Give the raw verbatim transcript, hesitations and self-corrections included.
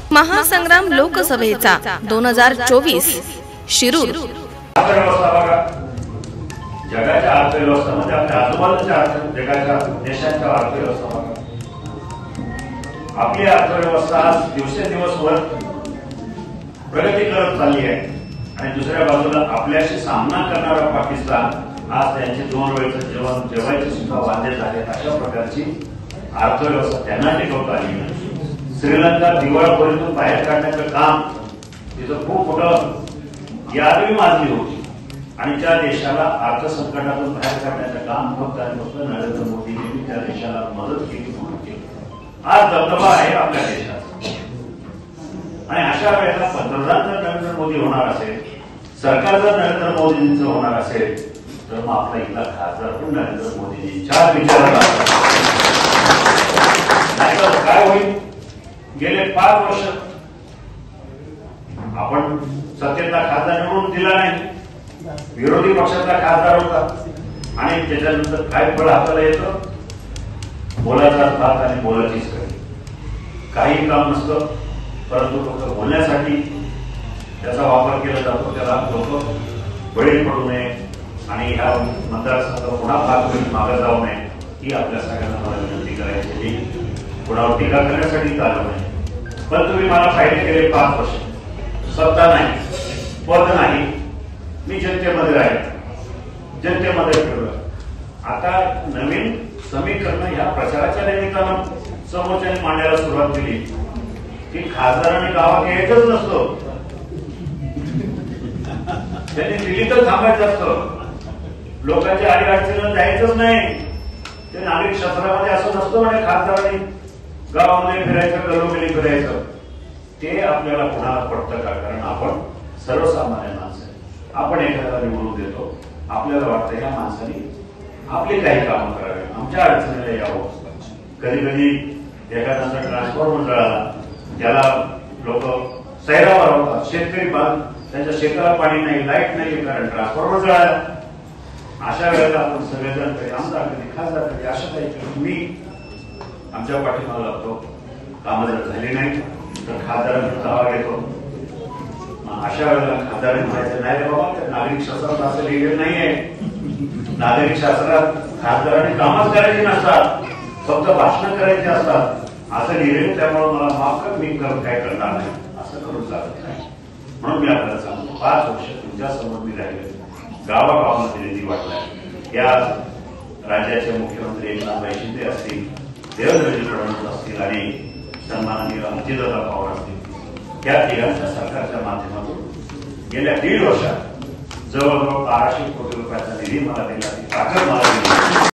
महासंग्राम लोकसभेचा दोन हजार चोवीस शिरूर। जगाच्या अर्थव्यवस्थेमध्ये आपल्या आजूबाजूच्या जगाच्या देशांच्या अर्थव्यवस्था आपली अर्थव्यवस्था दिवसेंदिवस वर प्रगती करत चालली आहे आणि दुसऱ्या बाजूला आपल्याशी सामना करणारा पाकिस्तान आज त्यांचे दोन वेळचं जेवण जेवायचे सुद्धा वांदे झाले। अशा प्रकारची अर्थव्यवस्था त्यांना टिकवता आली नाही। श्रीलंका दिवाळखोरीतून बाहेर काढण्याचं काम तिथं खूप मोठं यादवी माजली होती आणि त्या देशाला अर्थसंकटातून बाहेर काढण्याचं काम फक्त आणि फक्त नरेंद्र मोदींनी त्या देशाला मदत केली म्हणून केली। आज दबदबा आहे आपल्या देशात आणि अशा वेळेला पंतप्रधान जर नरेंद्र मोदी होणार असेल, सरकार जर नरेंद्र मोदींचं होणार असेल, तर मग आपला इथला खासदार पण नरेंद्र मोदींच्या विचारात नाहीतर काय होईल? गेले पाच वर्ष आपण सत्तेचा खासदार निवडून दिला नाही, विरोधी पक्षाचा खासदार होता आणि त्याच्यानंतर काय फळ हाताला येतं? बोलाचा भात आणि बोलाचीच करी, काही काम नसतं, परंतु फक्त बोलण्यासाठी त्याचा वापर केला जातो। त्याला लोक बळी पडू नये आणि ह्या मतदारसंघ पुन्हा भाग मागे जाऊ नये ही आपल्या सगळ्यांना मला विनंती करायची। कुणावर टीका करण्यासाठी चालू नाही, पण तुम्ही मला फायदे केले पाच वर्ष, सत्ता नाही, पद नाही, मी जनतेमध्ये राहिलो, जनतेमध्ये फिरलो। आता नवीन समीकरण ह्या प्रचाराच्या निमित्तानं समोरच्याने मांडायला सुरुवात केली की खासदारांनी गावात यायचंच नसतो, त्यांनी दिल्ली तर थांबायचं असतं, लोकांच्या अडीअडचणीला जायचंच नाही, ते नागरिक शास्त्रामध्ये असं नसतं म्हणजे खासदारांनी गावामध्ये फिरायचं, गलोगली फिरायचं। ते आपल्याला पुन्हा पडतं का? कारण आपण सर्वसामान्य माणसं आहे, आपण एखाद्याला निवडून देतो, आपल्याला वाटतं ह्या माणसाने आपली काही कामं करावी, आमच्या अडचणीला यावं। कधी कधी एखाद्याचा ट्रान्सफॉर्मर जळाला, त्याला लोक सैरावर होतात, शेतकरी बांध त्यांच्या शेताला पाणी नाही, लाईट नाही, कारण ट्रान्सफॉर्मर जळाला। अशा वेळेला आपण सगळेजण कधी आमदार कधी खासदार कधी अशा काही मी आमच्या पाठीमागे लागतो, कामं जर झाली नाही तर खासदारांचा दावा घेतो। अशा वेळेला खासदारांनी म्हणायचं नाही रे बाबा, तर नागरिक शास्त्रात असं लिहिलेलं नाहीये, नागरिक शास्त्रात खासदारांनी कामच करायची नसतात, फक्त भाषण करायची असतात असं लिहिलेलं, त्यामुळे मला माफ कर, मी काय करणार नाही, असं करून चालत नाही। म्हणून मी आपल्याला सांगतो, पाच वर्ष तुमच्या समोर मी राहिले, गावागावामध्ये निधी वाटलाय। या राज्याचे मुख्यमंत्री एकनाथ शिंदे असतील, देवेंद्रजी फडणवीस असतील आणि सन्माननीय अजितदादा पवार असतील, या तिघांच्या सरकारच्या माध्यमातून गेल्या दीड वर्षात जवळजवळ बाराशे कोटी रुपयाचा निधी मला दिला, ती ताकद मला दिली।